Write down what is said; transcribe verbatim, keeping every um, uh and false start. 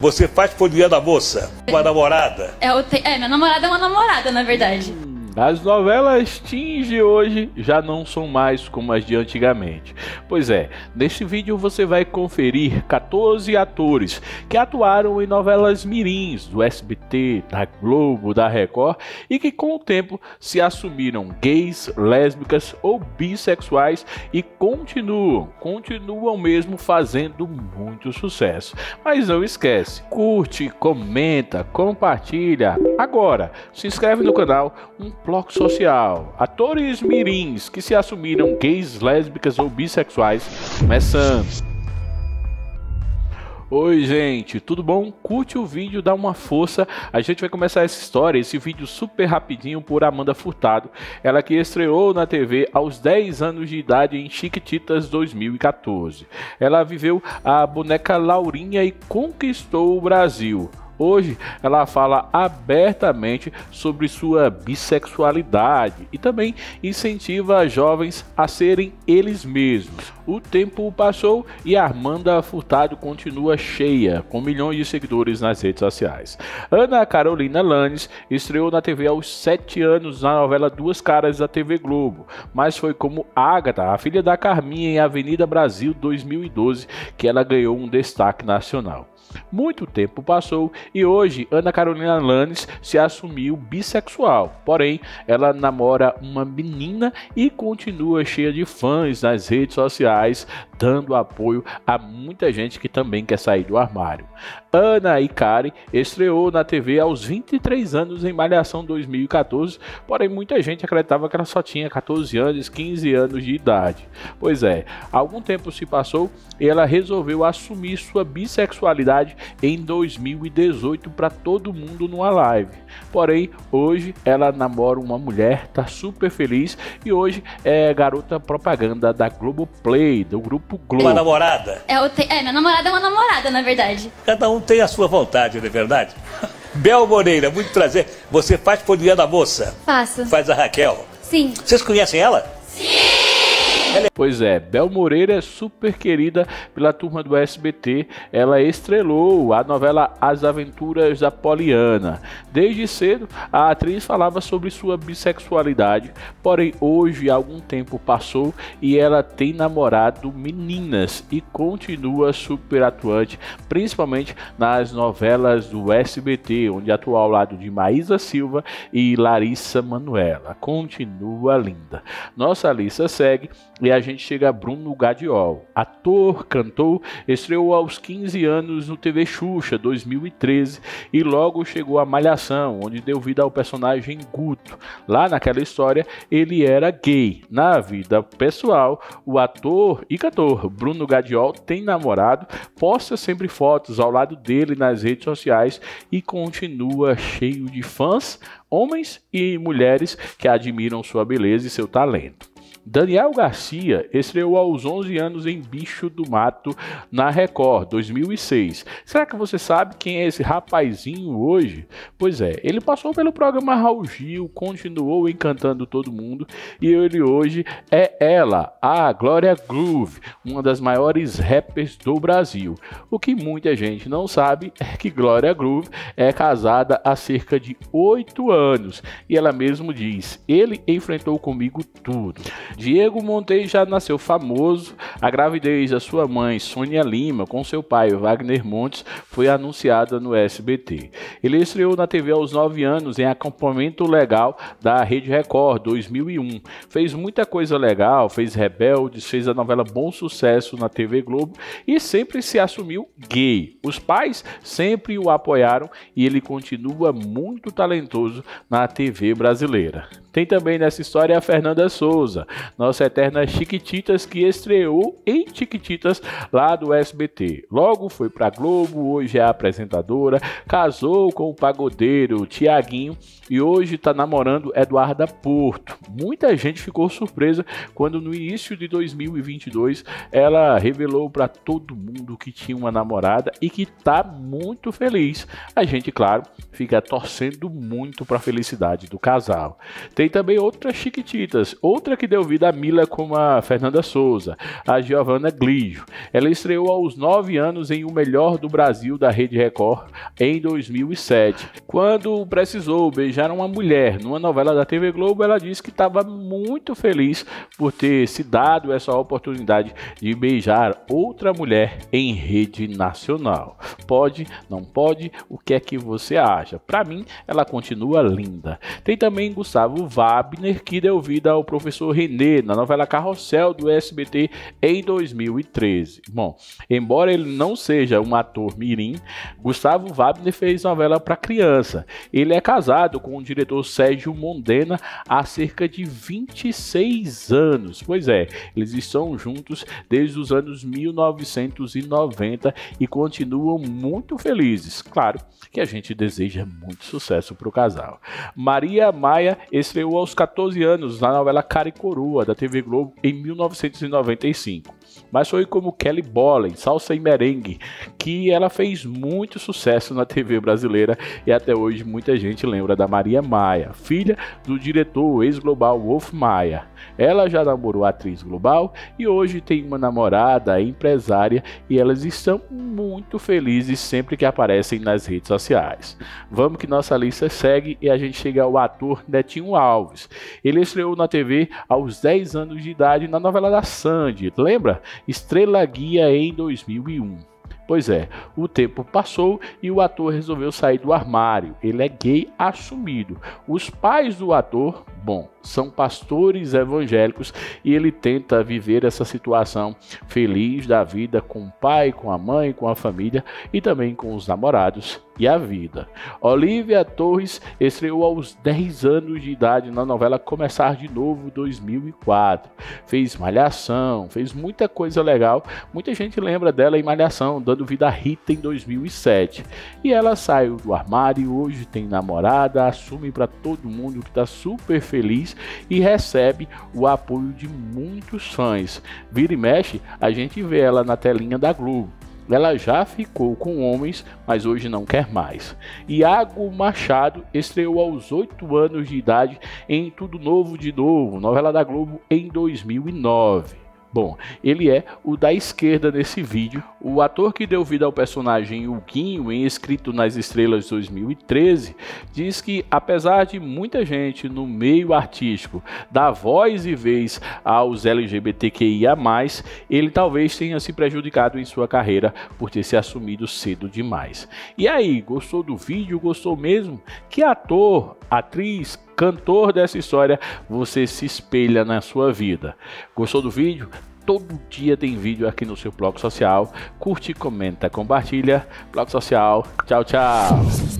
Você faz poliana moça, uma namorada. É, eu te... é, minha namorada é uma namorada, na verdade. As novelas teens de hoje já não são mais como as de antigamente. Pois é, neste vídeo você vai conferir quatorze atores que atuaram em novelas mirins do S B T, da Globo, da Record e que com o tempo se assumiram gays, lésbicas ou bissexuais e continuam, continuam mesmo fazendo muito sucesso. Mas não esquece, curte, comenta, compartilha. Agora, se inscreve no canal, um bloco social, atores mirins que se assumiram gays, lésbicas ou bissexuais, começando. Oi gente, tudo bom? Curte o vídeo, dá uma força, a gente vai começar essa história, esse vídeo super rapidinho por Amanda Furtado, ela que estreou na T V aos dez anos de idade em Chiquititas dois mil e quatorze. Ela viveu a boneca Laurinha e conquistou o Brasil. Hoje ela fala abertamente sobre sua bissexualidade e também incentiva jovens a serem eles mesmos. O tempo passou e Amanda Furtado continua cheia, com milhões de seguidores nas redes sociais. Ana Carolina Lannis estreou na T V aos sete anos na novela Duas Caras da T V Globo, mas foi como Ágata, a filha da Carminha em Avenida Brasil dois mil e doze, que ela ganhou um destaque nacional. Muito tempo passou e hoje Ana Carolina Lannis se assumiu bissexual, porém ela namora uma menina e continua cheia de fãs nas redes sociais, dando apoio a muita gente que também quer sair do armário. Ana Icari estreou na T V aos vinte e três anos em Malhação dois mil e quatorze, porém muita gente acreditava que ela só tinha quatorze anos, quinze anos de idade. Pois é, algum tempo se passou e ela resolveu assumir sua bissexualidade em dois mil e dezoito para todo mundo numa live. Porém, hoje ela namora uma mulher, tá super feliz e hoje é garota propaganda da Globoplay, do grupo Globo. Uma namorada. É, eu te... é, minha namorada é uma namorada, na verdade. Cada um tem a sua vontade, não é verdade? Bel Moreira, muito prazer. Você faz poliana moça? Faço. Faz a Raquel? Sim. Vocês conhecem ela? Sim! Pois é, Bel Moreira é super querida pela turma do S B T, ela estrelou a novela As Aventuras da Poliana. Desde cedo, a atriz falava sobre sua bissexualidade, porém hoje algum tempo passou e ela tem namorado meninas e continua super atuante, principalmente nas novelas do S B T, onde atua ao lado de Maísa Silva e Larissa Manoela. Continua linda. Nossa lista segue e a gente chega a Bruno Gadiol, ator, cantor, estreou aos quinze anos no T V Xuxa dois mil e treze e logo chegou a Malhação, onde deu vida ao personagem Guto. Lá naquela história ele era gay. Na vida pessoal, o ator e cantor Bruno Gadiol tem namorado, posta sempre fotos ao lado dele nas redes sociais e continua cheio de fãs, homens e mulheres que admiram sua beleza e seu talento. Daniel Garcia estreou aos onze anos em Bicho do Mato na Record dois mil e seis. Será que você sabe quem é esse rapazinho hoje? Pois é, ele passou pelo programa Raul Gil, continuou encantando todo mundo e ele hoje é ela, a Glória Groove, uma das maiores rappers do Brasil. O que muita gente não sabe é que Glória Groove é casada há cerca de oito anos e ela mesmo diz, ele enfrentou comigo tudo. Diego Monteiro já nasceu famoso. A gravidez da sua mãe, Sônia Lima, com seu pai, Wagner Montes, foi anunciada no S B T. Ele estreou na T V aos nove anos em Acampamento Legal da Rede Record, dois mil e um. Fez muita coisa legal, fez Rebeldes, fez a novela Bom Sucesso na T V Globo e sempre se assumiu gay. Os pais sempre o apoiaram e ele continua muito talentoso na T V brasileira. Tem também nessa história a Fernanda Souza, nossa eterna Chiquititas, que estreou em Chiquititas lá do S B T. Logo foi pra Globo, hoje é apresentadora, casou casou com o pagodeiro Tiaguinho e hoje está namorando Eduarda Porto. Muita gente ficou surpresa quando no início de dois mil e vinte e dois ela revelou para todo mundo que tinha uma namorada e que está muito feliz. A gente, claro, fica torcendo muito para a felicidade do casal. Tem também outras chiquititas, outra que deu vida a Mila, como a Fernanda Souza, a Giovanna Glijo. Ela estreou aos nove anos em O Melhor do Brasil da Rede Record em dois mil e sete. Quando precisou beijar uma mulher numa novela da T V Globo, ela disse que estava muito feliz por ter se dado essa oportunidade de beijar outra mulher em rede nacional. Pode, não pode, o que é que você acha? Para mim, ela continua linda. Tem também Gustavo Wagner, que deu vida ao professor Renê na novela Carrossel do S B T em dois mil e treze. Bom, embora ele não seja um ator mirim, Gustavo Wagner fez novela para criança. Ele é casado com o diretor Sérgio Mondena há cerca de vinte e seis anos. Pois é, eles estão juntos desde os anos mil novecentos e noventa e continuam muito felizes. Claro que a gente deseja muito sucesso para o casal. Maria Maia estreou aos quatorze anos na novela Cara e Coroa da T V Globo em mil novecentos e noventa e cinco. Mas foi como Kelly Bola em Salsa e Merengue que ela fez muito sucesso na T V brasileira e até hoje muita gente lembra da Maria Maia, filha do diretor ex-global Wolf Maia. Ela já namorou a atriz global e hoje tem uma namorada empresária e elas estão muito felizes sempre que aparecem nas redes sociais. Vamos que nossa lista segue e a gente chega ao ator Netinho Alves. Ele estreou na T V aos dez anos de idade na novela da Sandy, lembra? Estrela Guia em dois mil e um. Pois é, o tempo passou e o ator resolveu sair do armário. Ele é gay assumido. Os pais do ator, bom, são pastores evangélicos e ele tenta viver essa situação feliz da vida com o pai, com a mãe, com a família e também com os namorados e a vida. Olivia Torres estreou aos dez anos de idade na novela Começar de Novo dois mil e quatro. Fez Malhação, fez muita coisa legal. Muita gente lembra dela em Malhação, dando vida a Rita em dois mil e sete. E ela saiu do armário, hoje tem namorada, assume para todo mundo que está super feliz e recebe o apoio de muitos fãs. Vira e mexe, a gente vê ela na telinha da Globo. Ela já ficou com homens, mas hoje não quer mais. Iago Machado estreou aos oito anos de idade em Tudo Novo de Novo, novela da Globo em dois mil e nove. Bom, ele é o da esquerda nesse vídeo. O ator que deu vida ao personagem Huguinho em Escrito nas Estrelas dois mil e treze diz que, apesar de muita gente no meio artístico dar voz e vez aos L G B T Q I A mais, ele talvez tenha se prejudicado em sua carreira por ter se assumido cedo demais. E aí, gostou do vídeo? Gostou mesmo? Que ator, atriz, cantor dessa história você se espelha na sua vida? Gostou do vídeo? Todo dia tem vídeo aqui no seu blog social. Curte, comenta, compartilha. Blog social. Tchau, tchau.